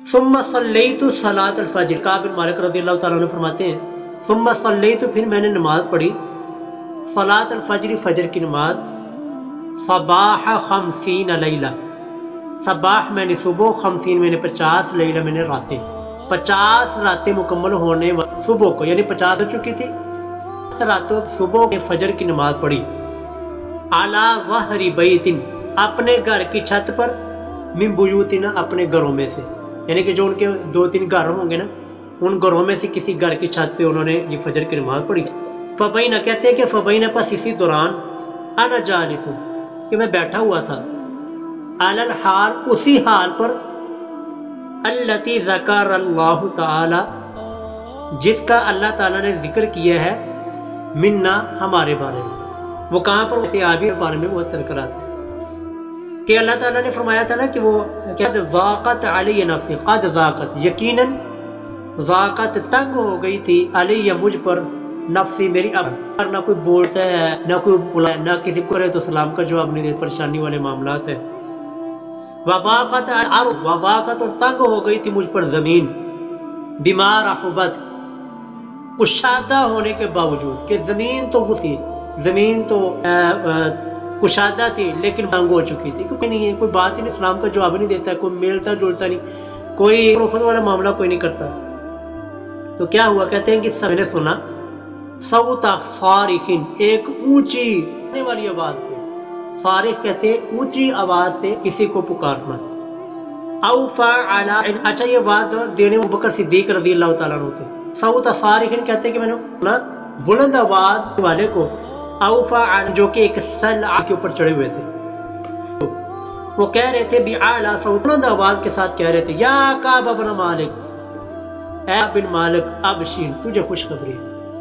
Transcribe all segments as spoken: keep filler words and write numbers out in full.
ثم صلیت صلاۃ الفجر، کعب بن مالک رضی اللہ تعالیٰ عنہ فرماتے ہیں ثم صلیت، پھر میں نے نماز پڑھی، صلاۃ الفجر، فجر کی نماز، صباح خمسین لیلہ، صباح میں نے صبح، خمسین میں نے پچاس، لیلہ میں نے راتیں، پچاس راتیں مکمل ہونے صبح کو، یعنی پچاس ہو چکی تھی، راتوں صبح کے فجر کی نماز پڑھی، علی ظہر بیت، اپنے گھر کی چھت پر، من بیوتنا، اپنے گھروں میں سے، یعنی کہ جو ان کے دو تین گھر ہوں گے نا، ان گھروں میں سے کسی گھر کی چھت پہ انہوں نے یہ فجر کی نماز پڑھی۔ فبینہ، کہتے ہیں کہ فبینہ، پس اسی دوران، انا جالس، کہ میں بیٹھا ہوا تھا، علی الحال، اسی حال پر، التی ذکر اللہ تعالی، جس کا اللہ تعالیٰ نے ذکر کیا ہے، منا، ہمارے بارے میں۔ وہ کہاں پر ہوتے آبی بارے میں وہ تذکر آتا ہے کہ اللہ تعالیٰ نے فرمایا تھا نا کہ وہ قد ذاقت علی نفسی، قد ذاقت، یقیناً، ذاقت، تنگ ہو گئی تھی، علی، مجھ پر، نفسی، میری، اب نہ کوئی بولتا ہے، نہ کوئی بلائے، نہ کسی کو کرے تو سلام کا جواب نہیں دیتا، پریشانی والے معاملات ہیں۔ وضاقت الارض، وضاقت، اور تنگ ہو گئی تھی مجھ پر زمین، بما رحبت، کشادہ ہونے کے باوجود، کہ زمین تو وہ تھی، زمین تو کشادہ تھی لیکن تنگ ہو چکی تھی، کوئی نہیں ہے، کوئی بات ہی نہیں، اسلام کا جواب نہیں دیتا، کوئی ملتا جلتا نہیں، کوئی روخت والا معاملہ کوئی نہیں کرتا۔ تو کیا ہوا، کہتے ہیں کہ سب نے سنا، صوت صارخ، ایک اونچی والی آواز کو، صارخ کہتے ہیں اونچی آواز سے کسی کو پکارنا، اوفا علی، اچھا یہ بات دینے ابو بکر صدیق رضی اللہ تعالیٰ عنہ تھے، صوت صارخ کہتے ہیں کہ میں نے سنا بلند آواز والے کو، اوفا، جو کہ ایک سلع کے اوپر چڑھے ہوئے تھے، وہ کہہ رہے تھے بِعَلَى صوت، بلند آواز کے ساتھ کہہ رہے تھے، یا کعب بن مالک، اے بن مالک، ابشر، تجھے خوشخبری،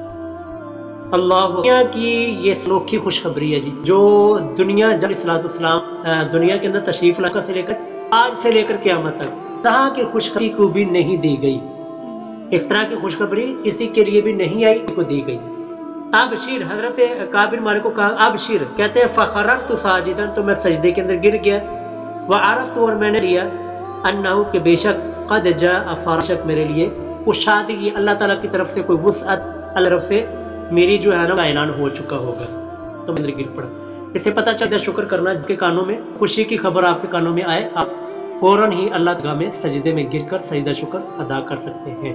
اللہ دنیا کی یہ سنوکھی خوشخبری ہے جی، جو دنیا جب علیہ السلام دنیا کے اندر تشریف لانے سے لے کر آج سے لے کر قیامت تک طرح کی خوشخبری کو بھی نہیں دی گئی، اس طرح کی خوشخبری کسی کے لیے بھی نہیں آئی، کو دی گئی۔ ابشر، حضرت کعب بن مالک کو کہا ابشر، کہتے ہیں فخررت ساجدا، تو میں سجدے کے اندر گر گیا، وعرفت، اور میں نے لیا، انہو، کہ بے شک، قد جاء، فرشک، میرے لیے کشادگی، اللہ تعالیٰ کی طرف سے کوئی وسعت، اللہ طرف سے میری جو ہے نا اعلان ہو چکا ہوگا، تو میں اندر گر پڑا۔ اس سے پتہ چلتا ہے شکر کرنا، کے کانوں میں خوشی کی خبر آپ کے کانوں میں آئے، آپ فوراً ہی اللہ تعالیٰ میں سجدے میں گر کر سجدہ شکر ادا کر سکتے ہیں۔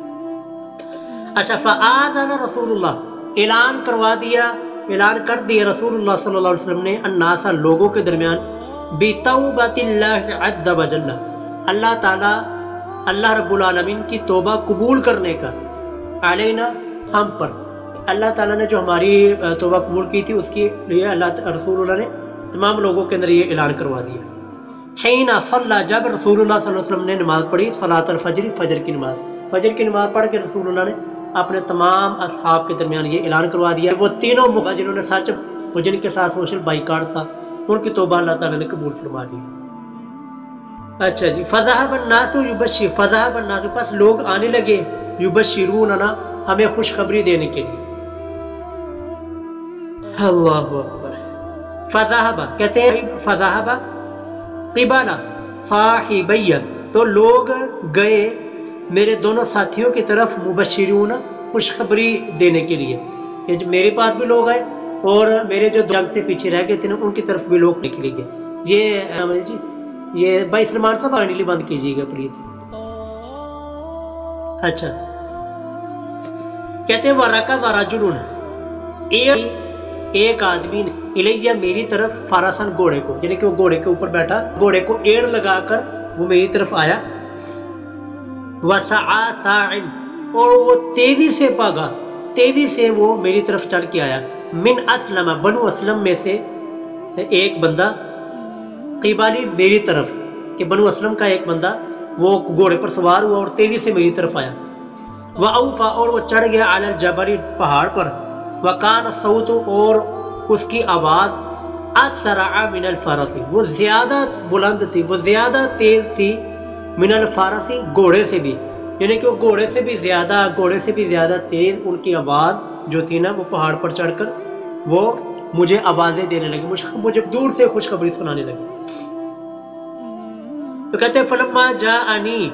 اچھا، فآذن رسول اللہ، اعلان کروا دیا، اعلان کر دیا رسول اللہ صلی اللہ علیہ وسلم نے، الناس، لوگوں کے درمیان، بتوبۃ اللہ عز وجل، اللہ تعالیٰ، اللہ رب العالمین کی توبہ قبول کرنے کا، علینا، ہم پر، اللہ تعالیٰ نے جو ہماری توبہ قبول کی تھی اس کے لیے اللہ رسول اللہ نے تمام لوگوں کے اندر یہ اعلان کروا دیا۔ حین صلی، جب رسول اللہ صلی اللہ علیہ وسلم نے نماز پڑھی، صلاۃ الفجر، فجر کی نماز، فجر کی نماز پڑھ کے رسول اللہ نے اپنے تمام اصحاب کے درمیان یہ اعلان کروا دیا، وہ تینوں مخالف جنہوں نے سچ، جن کے ساتھ سوشل بائیکاٹ تھا، ان کی توبہ اللہ تعالیٰ نے قبول فرما لی۔ اچھا جی، فذهب الناس یبشر، فذهب الناس، پس لوگ آنے لگے، یبشروننا، ہمیں خوشخبری دینے کے لیے، اللہ اکبر۔ فذهب، کہتے ہیں فذهب قبل صاحبی، تو لوگ گئے میرے دونوں ساتھیوں کی طرف، مبشرون، خوشخبری دینے کے لیے، یہ جو میرے پاس بھی لوگ آئے اور میرے جو جنگ سے پیچھے رہ گئے تھے نا ان کی طرف بھی لوگ نکلے گئے۔ یہ جی یہ بھائی سلمان صاحب آنیلی بند کیجیے گا پلیز۔ اچھا، کہتے ہیں وَرَكَضَ رَجُلٌ، ایک آدمی نے، الیہ، میری طرف، فارسن، گھوڑے کو، یعنی کہ وہ گھوڑے کے اوپر بیٹھا، گھوڑے کو ایڑ لگا کر وہ میری طرف آیا، وَسَعَى سَاعٍ، اور وہ تیزی سے بھاگا، تیزی سے وہ میری طرف چل کے آیا، من اسلم، بنو اسلم میں سے ایک بندہ، قبالی، میری طرف، کہ بنو اسلم کا ایک بندہ وہ گھوڑے پر سوار ہوا اور تیزی سے میری طرف آیا، وَأَوْفَى، اور وہ چڑھ گیا، عَلَى الْجَبَلِ، پہاڑ پر، وَكَانَ الصَّوْتُ، اور اس کی آواز، أَسْرَعَ مِنَ الْفَرَسِ، وہ زیادہ بلند تھی، وہ زیادہ تیز تھی، من الفارسی، گھوڑے سے بھی، یعنی کہ وہ گھوڑے سے بھی زیادہ، گھوڑے سے بھی زیادہ تیز ان کی آواز جو تھی نا، وہ پہاڑ پر چڑھ کر وہ مجھے آوازیں دینے لگے، مجھے دور سے خوشخبری سنانے لگے۔ تو کہتے ہیں فلما جاءنی،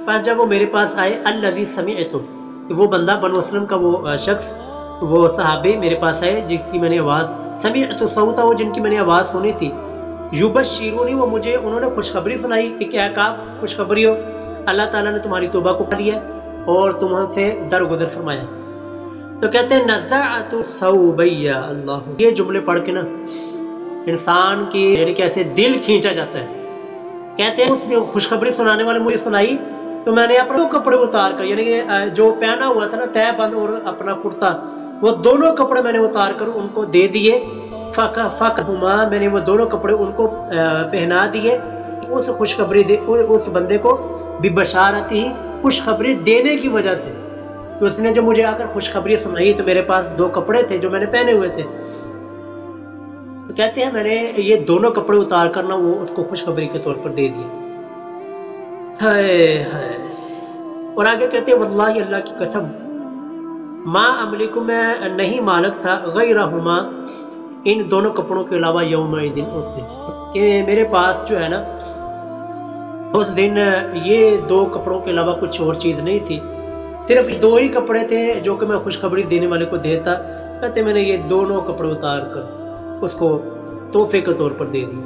پس جب وہ میرے پاس آئے الذی سمعتو، وہ بندہ بنو اسلم کا وہ شخص، وہ صحابی میرے پاس آئے جس کی میں نے آواز سمعت صوتا، وہ جن کی میں نے آواز سنی تھی، یبشرونی، وہ مجھے انہوں نے خوشخبری سنائی کہ کیا کہا خوشخبری ہو، اللہ تعالیٰ نے تمہاری توبہ کو پڑھ لیا اور تمہاں سے درگزر فرمایا۔ تو کہتے ہیں نزعت ثوبی، اللہ، یہ جملے پڑھ کے نا انسان کی یعنی کہ ایسے دل کھینچا جاتا ہے۔ کہتے ہیں اس نے خوشخبری سنانے والے مجھے سنائی تو میں نے اپنے کپڑے اتار کر، یعنی کہ جو پہنا ہوا تھا نا تہ بند اور اپنا کرتا، وہ دونوں کپڑے میں نے اتار کر ان کو دے دیے، فق فقہما، میں نے وہ دونوں کپڑے ان کو پہنا دیے اس خوشخبری دے اس بندے کو ببشارت ہی، خوشخبری دینے کی وجہ سے، کہ اس نے جو مجھے آ کر خوشخبری سنائی تو میرے پاس دو کپڑے تھے جو میں نے پہنے ہوئے تھے، تو کہتے ہیں میں نے یہ دونوں کپڑے اتار کر نا وہ اس کو خوشخبری کے طور پر دے دیے۔ ہائے ہائے، اور آگے کہتے ہیں واللہ، اللہ کی قسم، ما املک، میں نہیں مالک تھا غیرہما، ان دونوں کپڑوں کے علاوہ، یومئذ، اس دن، کہ میرے پاس جو ہے نا اس دن یہ دو کپڑوں کے علاوہ کچھ اور چیز نہیں تھی، صرف دو ہی کپڑے تھے جو کہ میں خوشخبری دینے والے کو دیتا۔ کہتے میں نے یہ دونوں کپڑے اتار کر اس کو تحفے کے طور پر دے دی۔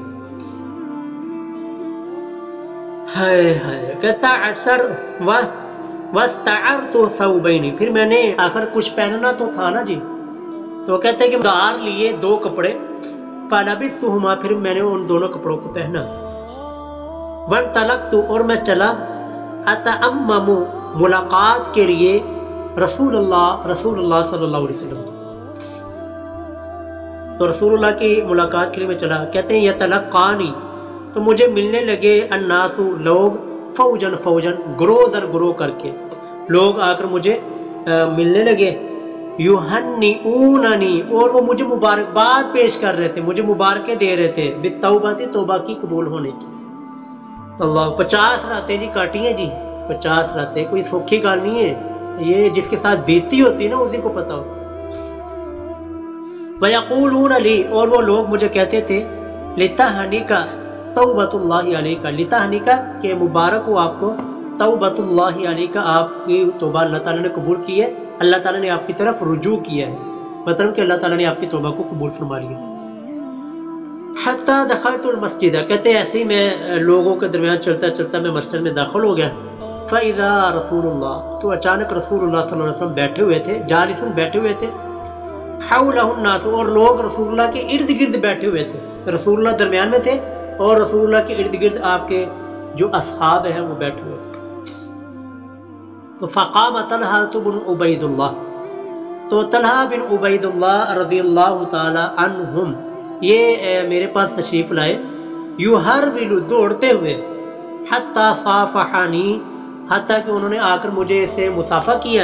ہائے ہائے، کہتا اثر وَاسْتَعَرْتُ ثَوْبَيْنِ، پھر میں نے آخر کچھ پہننا تو تھا نا جی، تو کہتے ہیں کہ ادھار لیے دو کپڑے، فَلَبِثْتُهُمَا، پھر میں نے ان دونوں کپڑوں کو پہنا، وَانْطَلَقْتُ، اور میں چلا، أَتَأَمَّمُ، ملاقات کے لیے، رسول اللہ رسول اللہ صلی اللہ علیہ وسلم، تو رسول اللہ کی ملاقات کے لیے میں چلا۔ کہتے ہیں یتلقانی، تو مجھے ملنے لگے الناس، لوگ، فوجن فوجن، گروہ در گروہ کر کے لوگ آ کر مجھے ملنے لگے، یہنئوننی، اور وہ مجھے مبارکباد پیش کر رہے تھے، مجھے مبارکیں دے رہے تھے، بالتوبہ، توبہ کی قبول ہونے کی۔ اللہ، پچاس راتیں جی کاٹی ہیں جی، پچاس راتیں کوئی سوکھی گال نہیں ہے، یہ جس کے ساتھ بیتی ہوتی ہے نا اسی کو پتا ہوتا ہے۔ وَيَقُولُونَ لِي، اور وہ لوگ مجھے کہتے تھے، لِتَحْنِكَ توبۃ اللہ علیکہ، لِتَحْنِكَ، کہ مبارک ہو آپ کو، توبۃ اللہ علیکہ، آپ کی توبہ اللہ تعالیٰ نے قبول کی ہے، اللہ تعالیٰ نے آپ کی طرف رجوع کیا ہے، مطلب کہ اللہ تعالیٰ نے آپ کی توبہ کو قبول فرما لیا۔ حتی دخلت المسجد، کہتے ہیں ایسے ہی میں لوگوں کے درمیان چلتا چلتا میں مسجد میں داخل ہو گیا، فَإِذَا رسول اللہ، تو اچانک رسول اللہ صلی اللہ علیہ وسلم بیٹھے ہوئے تھے، جالسن، بیٹھے ہوئے تھے، حولہ الناس، اور لوگ رسول اللہ کے ارد گرد بیٹھے ہوئے تھے، رسول اللہ درمیان میں تھے اور رسول اللہ کے ارد گرد آپ کے جو اصحاب ہیں وہ بیٹھے ہوئے تھے۔ تو فقام طلحہ بن عبید اللہ، تو طلحہ بن عبید اللہ رضی اللہ تعالی عنہم، یہ میرے پاس تشریف لائے، یحرول، دوڑتے ہوئے، حتی صافحانی، حتیٰ کہ انہوں نے آ کر مجھے سے مصافحہ کیا،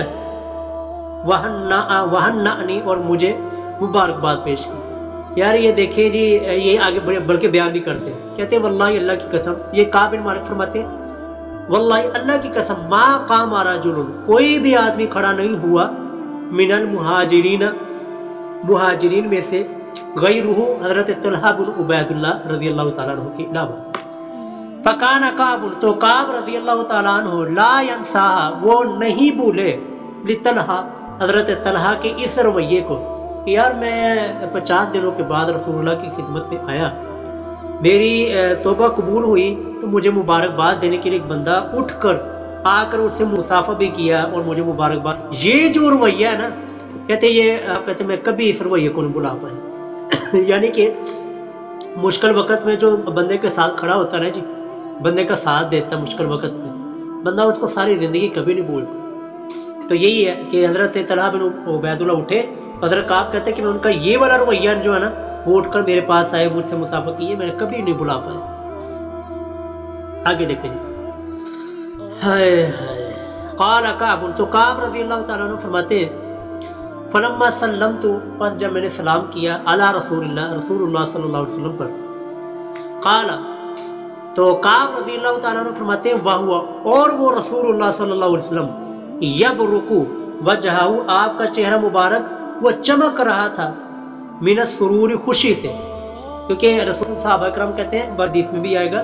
وہنعنی، اور مجھے مبارکباد پیش کی۔ یار یہ دیکھیں جی، یہ آگے بلکہ بیان بھی کرتے ہیں، کہتے ہیں واللہ، اللہ کی قسم، یہ کعب بن مالک فرماتے ہیں، واللہ اللہ کی قسم، ما قام رجل، کوئی بھی آدمی کھڑا نہیں ہوا، من المہاجرین، مہاجرین میں سے، غیرہ، حضرت طلحہ بن عبید اللہ رضی اللہ تعالیٰ عنہ کے علاوہ، فکان کعب، تو کعب رضی اللہ تعالیٰ عنہ، لا ینسا، وہ نہیں بھولے، لطلحہ، حضرت طلحہ کے اس رویے کو، یار میں پچاس دنوں کے بعد رسول اللہ کی خدمت میں آیا، میری توبہ قبول ہوئی، تو مجھے مبارکباد دینے کے لیے ایک بندہ اٹھ کر آ کر اس سے مصافحہ بھی کیا اور مجھے مبارکباد، یہ جو رویہ ہے نا، کہتے یہ کہتے میں کبھی اس رویے کو نہیں بلا پایا یعنی کہ مشکل وقت میں جو بندے کے ساتھ کھڑا ہوتا ہے جی، بندے کا ساتھ دیتا مشکل وقت میں، بندہ اس کو ساری زندگی کبھی نہیں بھولتا۔ تو یہی ہے کہ حضرت طلحہ بن عبید اللہ اٹھے، حضرت کعب کہتے ہیں کہ میں ان کا یہ والا رویہ جو ہے نا، وہ اٹھ کر میرے پاس آئے، مجھ سے مصافحہ کیے، میں نے کبھی نہیں بلا پایا۔ آگے دیکھیں جی، ہائے ہائے، قال کعب، تو کعب رضی اللہ تعالیٰ عنہ فرماتے ہیں، فلما سلمت، پس جب میں نے سلام کیا، علی رسول اللہ، رسول اللہ صلی اللہ علیہ وسلم پر، قال، تو کعب رضی اللہ تعالیٰ عنہ فرماتے ہیں، وہو، اور وہ رسول اللہ صلی اللہ علیہ وسلم، یبرکو وجہہ، آپ کا چہرہ مبارک وہ چمک رہا تھا، من السرور، خوشی سے، کیونکہ رسول صحابہ کرام کہتے ہیں، حدیث میں بھی آئے گا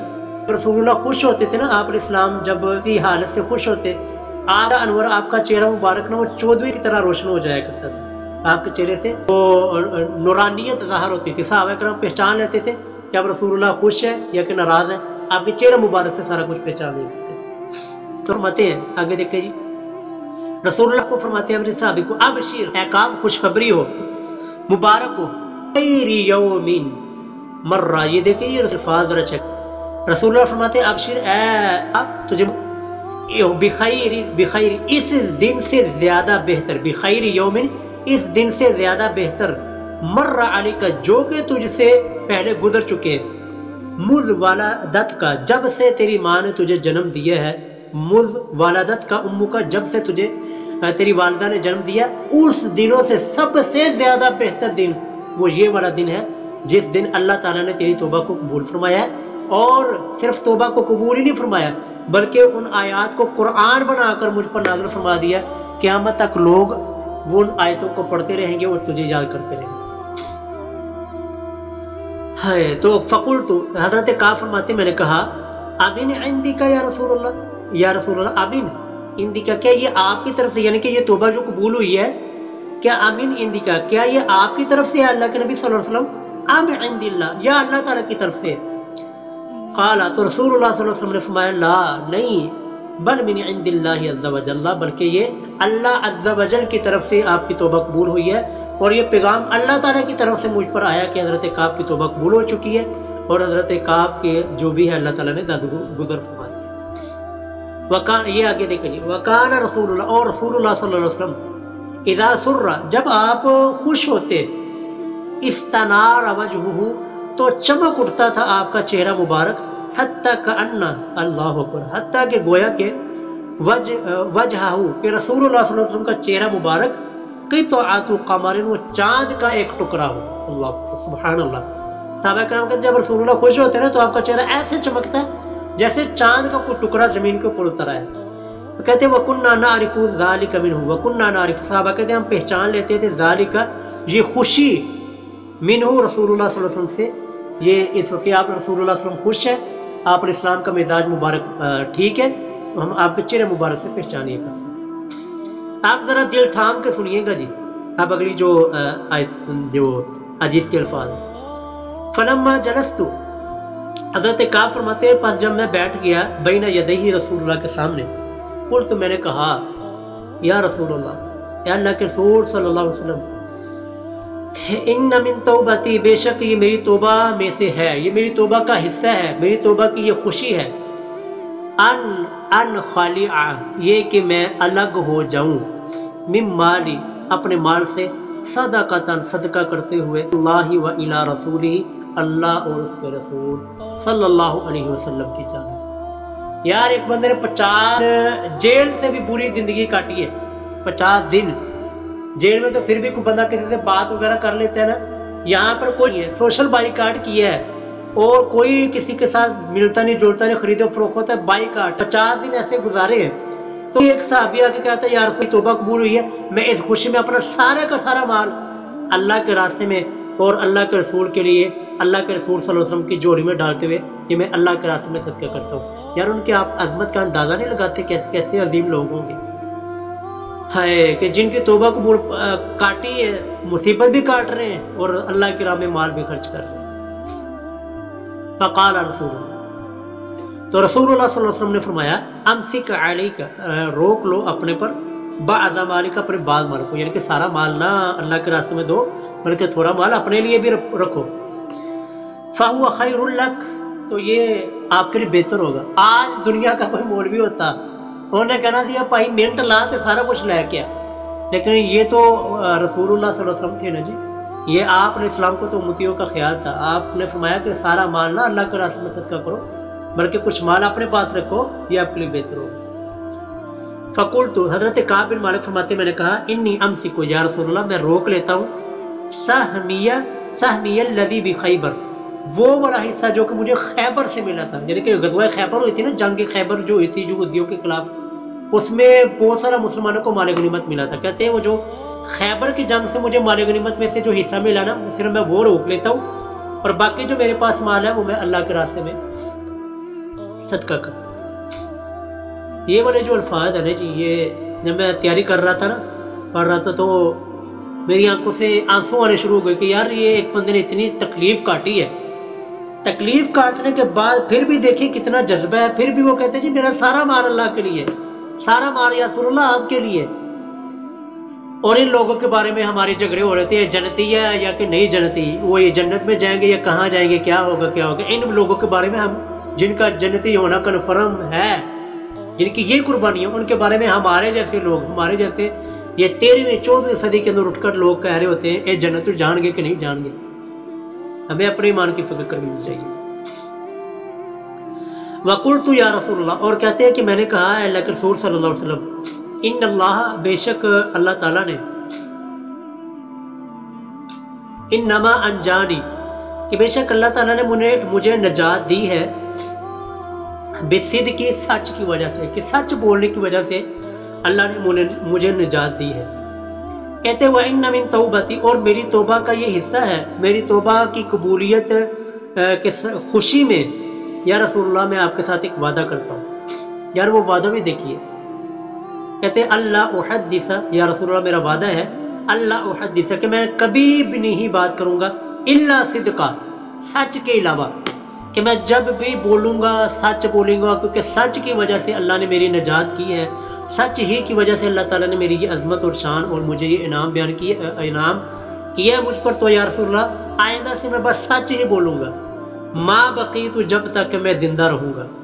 رسول اللہ خوش ہوتے تھے نا، آپ علیہ السلام جب کی حالت سے خوش ہوتے، آپ کا انور، آپ کا چہرہ مبارک نا وہ چودھویں کی طرح روشن ہو جایا کرتا تھا، آپ کے چہرے سے وہ نورانیت ظاہر ہوتی تھی، صحابہ کرام پہچان لیتے تھے کہ اب رسول اللہ خوش ہے یا کہ ناراض ہے، آپ کے چہرہ مبارک سے سارا کچھ پہچان لیتے تھے۔ تو فرماتے ہیں آگے دیکھیں جی، رسول اللہ کو فرماتے ہیں اپنے صحابی کو، ابشر اے کعب خوشخبری ہو، مبارک ہو، خیر یوم مرہ، یہ دیکھیں یہ الفاظ ذرا چیک، رسول اللہ فرماتے ہیں ابشر اے اب تجھے بخیر بخیر اس دن سے زیادہ بہتر، بخیر یوم اس دن سے زیادہ بہتر، مر علی کا جو کہ تجھ سے پہلے گزر چکے، مذ والدت کا جب سے تیری ماں نے تجھے جنم دیا ہے، مذ والدت کا امو کا جب سے تجھے تیری والدہ نے جنم دیا، اس دنوں سے سب سے زیادہ بہتر دن وہ یہ والا دن ہے جس دن اللہ تعالیٰ نے تیری توبہ کو قبول فرمایا ہے، اور صرف توبہ کو قبول ہی نہیں فرمایا بلکہ ان آیات کو قرآن بنا کر مجھ پر نازل فرما دیا، قیامت تک لوگ وہ ان آیتوں کو پڑھتے رہیں گے اور تجھے یاد کرتے رہیں گے۔ ہے تو فقلت، حضرت کعب فرماتے میں نے کہا، امین عندی کا یا رسول اللہ، یا رسول اللہ امین عندی کا، کیا یہ آپ کی طرف سے، یعنی کہ یہ توبہ جو قبول ہوئی ہے، کیا امین عندی کا، کیا یہ آپ کی طرف سے ہے اللہ کے نبی صلی اللہ علیہ وسلم، ام عند اللہ، یا اللہ تعالیٰ کی طرف سے؟ قال، تو رسول اللہ صلی اللہ علیہ وسلم نے فرمایا، لا نہیں، بل من عند اللہ عز و جل، بلکہ یہ اللہ عز و جل کی طرف سے آپ کی توبہ قبول ہوئی ہے، اور یہ پیغام اللہ تعالیٰ کی طرف سے مجھ پر آیا کہ حضرت کعب کی توبہ قبول ہو چکی ہے، اور حضرت کعب کے جو بھی ہے اللہ تعالیٰ نے درگزر فرما دیا۔ وکان، یہ آگے دیکھ لیجیے، وکان رسول اللہ، اور رسول اللہ صلی اللہ علیہ وسلم اذا سر، جب آپ خوش ہوتے، استنار وجہہ، تو چمک اٹھتا تھا آپ کا چہرہ مبارک، حتیٰ کأن، اللہ اکبر، حتیٰ کہ گویا کہ وجہہ، کہ رسول اللہ صلی اللہ علیہ وسلم کا چہرہ مبارک قطعۃ قمر، وہ چاند کا ایک ٹکڑا ہو، اللہ سبحان اللہ۔ صحابہ کرام کہتے ہیں جب رسول اللہ خوش ہوتے ہیں نا تو آپ کا چہرہ ایسے چمکتا ہے جیسے چاند کا کوئی ٹکڑا زمین کے اوپر اترا ہے۔ کہتے ہیں وَكُنَّا نَعْرِفُ ذَلِكَ مِنْهُ، وَكُنَّا نَعْرِفُ، صحابہ کہتے ہیں ہم پہچان لیتے تھے ذَلِكَ، یہ خوشی، منہ رسول اللہ صلی اللہ علیہ وسلم سے، یہ اس وقت آپ رسول اللہ صلی اللہ علیہ وسلم خوش ہے، آپ علیہ السلام کا مزاج مبارک ٹھیک ہے، تو ہم آپ کے چہرے مبارک سے پہچانیے گا۔ آپ ذرا دل تھام کے سنیے گا جی، اب اگلی جو آیت جو حدیث کے الفاظ ہیں۔ فلما جلست، حضرت کعب فرماتے ہیں پس جب میں بیٹھ گیا بین یدیہ رسول اللہ کے سامنے، قلت، میں نے کہا، یا رسول اللہ، یا اللہ کے رسول صلی اللہ علیہ وسلم، ان من توبتی، بے شک یہ میری توبہ میں سے ہے، یہ میری توبہ کا حصہ ہے، میری توبہ کی یہ خوشی ہے، ان ان خالع، یہ کہ میں الگ ہو جاؤں، من مالی، اپنے مال سے، صدقۃ، صدقہ کرتے ہوئے، اللہ و الی رسولہ، اللہ اور اس کے رسول صلی اللہ علیہ وسلم کی جانب۔ یار ایک بندے نے پچاس جیل سے بھی بری زندگی کاٹی ہے، پچاس دن جیل میں، تو پھر بھی کوئی بندہ کسی سے بات وغیرہ کر لیتا ہے نا، یہاں پر کوئی سوشل بائیکاٹ کیا ہے اور کوئی کسی کے ساتھ ملتا نہیں جلتا نہیں، خرید و فروخت ہوتا ہے، بائیکاٹ، پچاس دن ایسے گزارے ہیں۔ تو ایک صحابی آ کے کہتا ہے یا رسول توبہ قبول ہوئی ہے، میں اس خوشی میں اپنا سارا کا سارا مال اللہ کے راستے میں اور اللہ کے رسول کے لیے، اللہ کے رسول صلی اللہ علیہ وسلم کی جوڑی میں ڈالتے ہوئے کہ میں اللہ کے راستے میں صدقہ کرتا ہوں۔ یار ان کے آپ عظمت کا اندازہ نہیں لگاتے کیسے کیسے عظیم لوگ ہوں گے، ہے کہ جن کی توبہ قبول کاٹی ہے، مصیبت بھی کاٹ رہے ہیں اور اللہ کی راہ میں مال بھی خرچ کر رہے ہیں۔ فقال رسول اللہ، تو رسول اللہ صلی اللہ علیہ وسلم نے فرمایا، امسک علیک، روک لو اپنے پر، بعض مالک، اپنے بعض مال کو، یعنی کہ سارا مال نہ اللہ کے راستے میں دو بلکہ تھوڑا مال اپنے لیے بھی رکھو، فہو خیر لک، تو یہ آپ کے لیے بہتر ہوگا۔ آج دنیا کا کوئی مولوی ہوتا انہوں نے کہنا دیا بھائی منٹ لا تے سارا کچھ لے کے، لیکن یہ تو رسول اللہ صلی اللہ علیہ وسلم تھے نا جی، یہ آپ نے اسلام کو تو امتیوں کا خیال تھا، آپ نے فرمایا کہ سارا مال نہ اللہ کے راستے میں صدقہ کرو بلکہ کچھ مال اپنے پاس رکھو، یہ آپ کے لیے بہتر ہوگا۔ فقلت، حضرت کعب بن مالک فرماتے میں نے کہا، انی امسک، یا رسول اللہ میں روک لیتا ہوں، سہمیہ سہمیہ الذی بخیبر، وہ والا حصہ جو کہ مجھے خیبر سے ملا تھا، یعنی کہ غزوہ خیبر ہوئی تھی نا، جنگ خیبر جو ہوئی تھی یہودیوں کے خلاف، اس میں بہت سارا مسلمانوں کو مال غنیمت ملا تھا۔ کہتے ہیں وہ جو خیبر کی جنگ سے مجھے مال غنیمت میں سے جو حصہ ملا نا، صرف میں وہ روک لیتا ہوں، اور باقی جو میرے پاس مال ہے وہ میں اللہ کے راستے میں صدقہ کرتا۔ یہ والے جو الفاظ ہیں نا جی، یہ جب میں تیاری کر رہا تھا نا پڑھ رہا تھا تو میری آنکھوں سے آنسو آنے شروع ہو گئے کہ یار یہ ایک بندے نے اتنی تکلیف کاٹی ہے، تکلیف کاٹنے کے بعد پھر بھی دیکھیں کتنا جذبہ ہے، پھر بھی وہ کہتے ہیں جی میرا سارا مال اللہ کے لیے، سارا مال یا رسول اللہ آپ کے لیے۔ اور ان لوگوں کے بارے میں ہمارے جھگڑے ہو رہے تھے، جنتی ہے یا کہ نہیں جنتی، وہ یہ جنت میں جائیں گے یا کہاں جائیں گے، کیا ہوگا کیا ہوگا۔ ان لوگوں کے بارے میں ہم جن کا جنتی ہونا کنفرم ہے، جن کی یہ قربانی ہے، ان کے بارے میں ہمارے جیسے لوگ، ہمارے جیسے یہ تیرہویں چودہویں صدی کے اندر اٹھ کر لوگ کہہ رہے ہوتے ہیں اے جنت جان گے کہ نہیں جان گے۔ ہمیں اپنے ایمان کی فکر کرنی چاہیے۔ وَقُلْتُ يَا رسول اللہ، اور کہتے ہیں کہ میں نے کہا اے اللہ کے رسول صلی اللہ علیہ وسلم، ان اللہ، بے شک اللہ تعالیٰ نے، انما انجانی، کہ بے شک اللہ تعالیٰ نے مجھے نجات دی ہے، بصدق، سچ کی وجہ سے، کہ سچ بولنے کی وجہ سے اللہ نے مجھے نجات دی ہے۔ کہتے ہیں وَإِنَّ مِن تَوْبَتِي، اور میری توبہ کا یہ حصہ ہے، میری توبہ کی قبولیت کے خوشی میں یا رسول اللہ میں آپ کے ساتھ ایک وعدہ کرتا ہوں۔ یار وہ وعدہ بھی دیکھیے، کہتے ہیں اللہ احدث، یا رسول اللہ میرا وعدہ ہے، اللہ احدث، کہ میں کبھی بھی نہیں بات کروں گا الا صدقا، سچ کے علاوہ، کہ میں جب بھی بولوں گا سچ بولوں گا، کیونکہ سچ کی وجہ سے اللہ نے میری نجات کی ہے، سچ ہی کی وجہ سے اللہ تعالیٰ نے میری یہ عظمت اور شان اور مجھے یہ انعام بیان کیا، انعام کیا ہے مجھ پر۔ تو یا رسول اللہ آئندہ سے میں بس سچ ہی بولوں گا، ما بقیت، جب تک کہ میں زندہ رہوں گا۔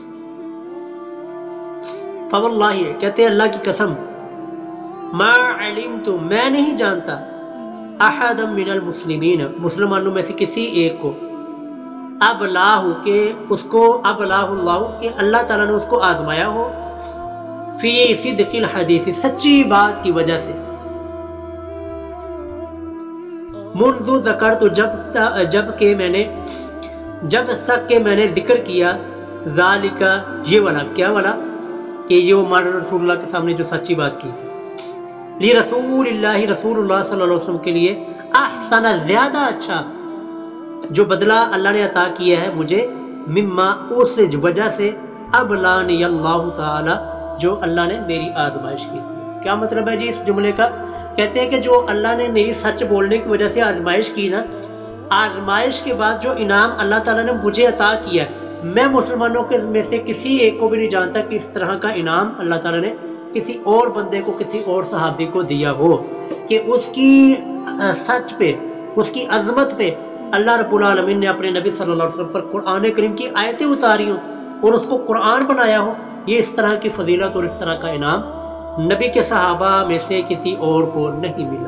فواللہ، کہتے ہیں اللہ کی قسم، ما علمت، میں نہیں جانتا، احدا من المسلمین، مسلمانوں میں سے کسی ایک کو، ابلاہ، کہ اس کو ابلاہ اللہ، کہ اللہ تعالیٰ نے اس کو آزمایا ہو، فی صدق الحدیث، سچی بات کی وجہ سے، منذ ذکرت، جب جب کہ میں نے جب تک کہ میں نے ذکر کیا، ذالک، یہ والا، کیا والا، کہ یہ ہمارے رسول اللہ کے سامنے جو سچی بات کی لی رسول اللہ، رسول اللہ صلی اللہ علیہ وسلم کے لیے، احسن، زیادہ اچھا، جو بدلہ اللہ نے عطا کیا ہے مجھے، مما، اس وجہ سے، ابلانی اللہ تعالی، جو اللہ نے میری آزمائش کی تھی۔ کیا مطلب ہے جی اس جملے کا؟ کہتے ہیں کہ جو اللہ نے میری سچ بولنے کی وجہ سے آزمائش کی نا، آزمائش کے بعد جو انعام اللہ تعالیٰ نے مجھے عطا کیا، میں مسلمانوں کے میں سے کسی ایک کو بھی نہیں جانتا کہ اس طرح کا انعام اللہ تعالیٰ نے کسی اور بندے کو، کسی اور صحابی کو دیا ہو، کہ اس کی سچ پہ، اس کی عظمت پہ اللہ رب العالمین نے اپنے نبی صلی اللہ علیہ وسلم پر قرآن کریم کی آیتیں اتاری ہوں اور اس کو قرآن بنایا ہو۔ یہ اس طرح کی فضیلت اور اس طرح کا انعام نبی کے صحابہ میں سے کسی اور کو نہیں ملا۔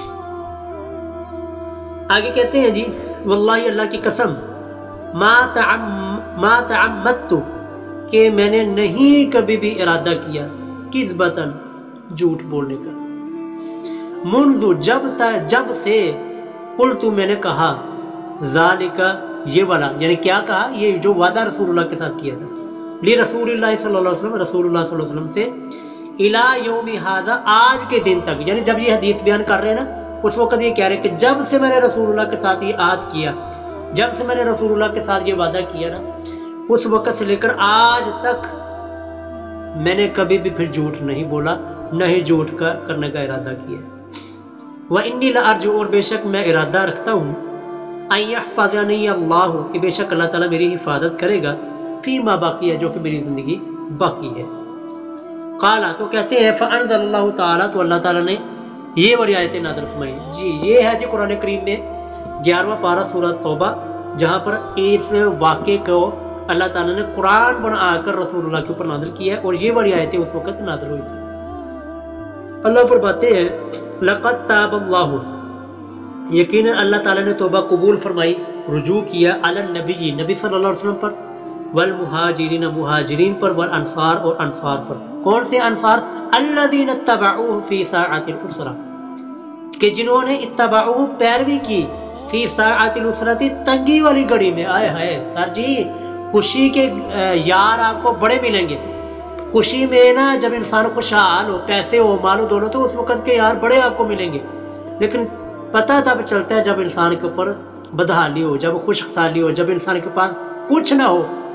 آگے کہتے ہیں جی، واللہ، اللہ کی قسم، ما تعم ما تعمدت، کہ میں نے نہیں کبھی بھی ارادہ کیا، کذبتاً، جھوٹ بولنے کا، منذ، جب تا جب سے، قلت، میں نے کہا، ذالک، یہ والا، یعنی کیا کہا، یہ جو وعدہ رسول اللہ کے ساتھ کیا تھا، لی رسول اللہ صلی اللہ علیہ وسلم، رسول اللہ صلی اللہ علیہ وسلم سے، الی یوم ھذا، آج کے دن تک، یعنی جب یہ حدیث بیان کر رہے ہیں نا، اس وقت یہ کہہ رہے کہ جب سے میں نے رسول اللہ کے ساتھ یہ عہد کیا، جب سے میں نے رسول اللہ کے ساتھ یہ وعدہ کیا نا، اس وقت سے لے کر آج تک میں نے کبھی بھی پھر جھوٹ نہیں بولا، نہ ہی جھوٹ کا کرنے کا ارادہ کیا۔ وَإِنِّي لَأَرْجُو، اور بے شک میں ارادہ رکھتا ہوں، أَن يَحْفَظَنِيَ اللَّهُ، کہ بے شک اللہ تعالیٰ میری حفاظت کرے گا، فی ما باقی ہے، جو کہ میری زندگی باقی ہے۔ قالا، تو کہتے ہیں، فَأَنزَلَ اللَّهُ تعالیٰ، تو اللہ تعالیٰ نے یہ والی آیتیں نازل فرمائی۔ جی یہ ہے جی قرآن کریم میں گیارہواں پارہ سورہ توبہ، جہاں پر اس واقعے کو اللہ تعالیٰ نے قرآن بنا کر رسول اللہ کے اوپر نازل کیا ہے، اور یہ والی آیتیں اس وقت نازل ہوئی تھی۔ اللہ فرماتے ہیں، لقد تاب اللہ، یقیناً اللہ تعالیٰ نے توبہ قبول فرمائی، رجوع کیا، علی النبی، نبی صلی اللہ علیہ وسلم پر، والمہاجرین، مہاجرین پر، والانصار، اور انصار پر۔ کون سے انصار؟ الذین اتبعوہ فی ساعۃ العسرہ، کہ جنہوں نے اتبعوہ، پیروی کی، فی ساعۃ العسرہ، تنگی والی گھڑی میں۔ آئے ہائے سر جی، خوشی کے یار آپ کو بڑے ملیں گے، خوشی میں نا جب انسان خوشحال ہو، پیسے ہو، مال و دولت ہو، اس وقت کے یار بڑے آپ کو ملیں گے، لیکن پتہ تب چلتا ہے جب انسان کے اوپر بدحالی ہو، جب خشک سالی ہو، جب انسان کے پاس کچھ نہ ہو،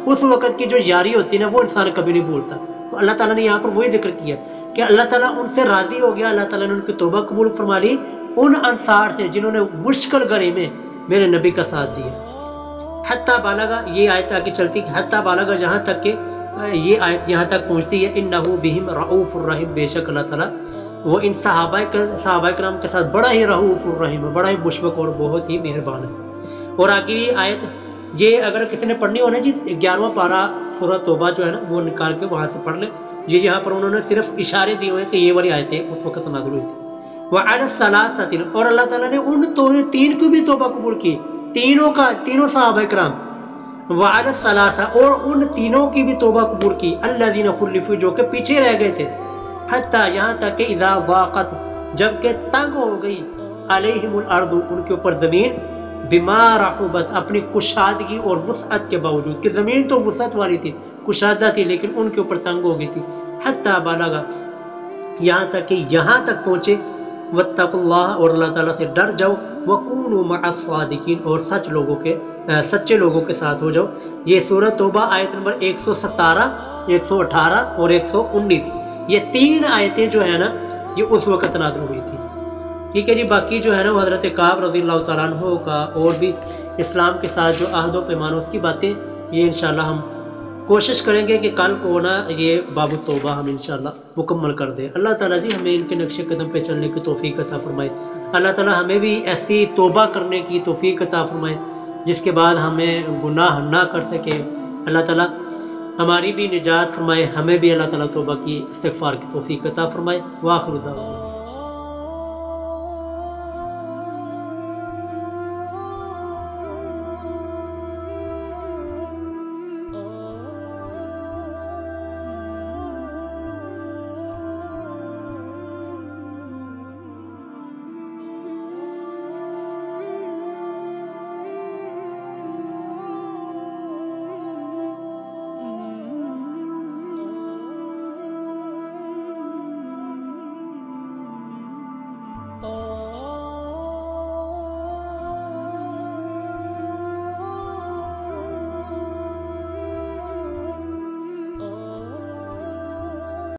اس وقت کی جو یاری ہوتی ہے نا وہ انسان کبھی نہیں بھولتا. تو اللہ تعالیٰ نے یہاں پر وہی ذکر کیا کہ اللہ تعالیٰ ان سے راضی ہو گیا, اللہ تعالیٰ نے ان کی توبہ قبول فرما لی ان انصار سے جنہوں نے مشکل گھڑی میں میرے نبی کا ساتھ دیا. حتیٰ بالغا, یہ آیت آگے چلتی کہ حتیٰ بالغا جہاں تک کہ یہ آیت یہاں تک پہنچتی ہے انہو بہم رعوف الرحیم, بے شک اللہ تعالیٰ وہ ان صحابہ صحابہ کرام کے ساتھ بڑا ہی رعوف الرحیم, بڑا ہی مشفق اور بہت ہی مہربان ہے. اور آخر یہ آیت یہ اگر کسی نے پڑھنی ہو نا جی گیارہواں پارہ سورہ توبہ جو ہے نا وہ نکال کے وہاں سے پڑھ لے. یہ یہاں پر انہوں نے صرف اشارے دیے ہوئے کہ یہ والی آیتیں اس وقت نازل ہوئی تھی. وعلی الثلاثۃ, اور اللہ تعالیٰ نے ان تو تین کو بھی توبہ قبول کی, تینوں کا تینوں صحابہ کرام. وعلی الثلاثہ, اور ان تینوں کی بھی توبہ قبول کی. الذین خلفوا, جو کہ پیچھے رہ گئے تھے. حتیٰ, یہاں تک کہ اذا ضاقت, جب کہ تنگ ہو گئی, علیہم الارض, ان کے اوپر زمین, بما رحبت, اپنی کشادگی اور وسعت کے باوجود, کہ زمین تو وسعت والی تھی, کشادہ تھی, لیکن ان کے اوپر تنگ ہو گئی تھی. حتیٰ بالغا, یہاں تک کہ یہاں تک پہنچے. واتقوا اللہ, اور اللہ تعالیٰ سے ڈر جاؤ. وکونوا مع الصادقین, اور سچ لوگوں کے سچے لوگوں کے ساتھ ہو جاؤ. یہ سورہ توبہ آیت نمبر ایک سو ستارہ, ایک سو اٹھارہ اور ایک سو انیس, یہ تین آیتیں جو ہے نا یہ اس وقت نازل ہوئی تھی. ٹھیک ہے جی. باقی جو ہے نا حضرت کعب رضی اللہ تعالیٰ عنہ کا اور بھی اسلام کے ساتھ جو عہد و پیمان اس کی باتیں, یہ انشاءاللہ ہم کوشش کریں گے کہ کل کو نا یہ باب التوبہ ہم انشاءاللہ مکمل کر دیں. اللہ تعالیٰ جی ہمیں ان کے نقش قدم پہ چلنے کی توفیق عطا فرمائے. اللہ تعالیٰ ہمیں بھی ایسی توبہ کرنے کی توفیق عطا فرمائے جس کے بعد ہمیں گناہ نہ کر سکے. اللہ تعالیٰ ہماری بھی نجات فرمائے, ہمیں بھی اللہ تعالیٰ توبہ کی استغفار کی توفیق عطا فرمائے. وآخر دعوانا